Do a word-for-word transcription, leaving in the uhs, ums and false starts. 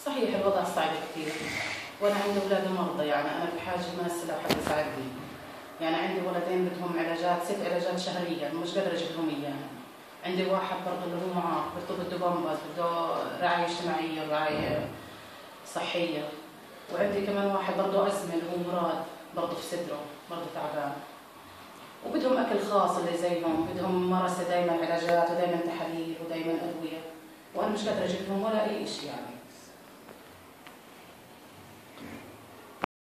صحيح الوضع صعب كثير، وانا عندي اولاد مرضى، يعني انا بحاجه ماسه لو حد يساعدني. يعني عندي ولدين بدهم علاجات، ست علاجات شهريا مش قادره اجيب لهم اياها. يعني. عندي واحد برضه اللي هو معاق بده بامبرز، بده رعايه اجتماعيه ورعايه صحيه. وعندي كمان واحد برضه ازمه اللي هو مراد برضه في صدره، برضه تعبان. وبدهم اكل خاص اللي زيهم، بدهم ممارسه دائما علاجات ودائما تحاليل ودائما ادويه، وانا مش قادره اجيب لهم ولا اي شيء يعني.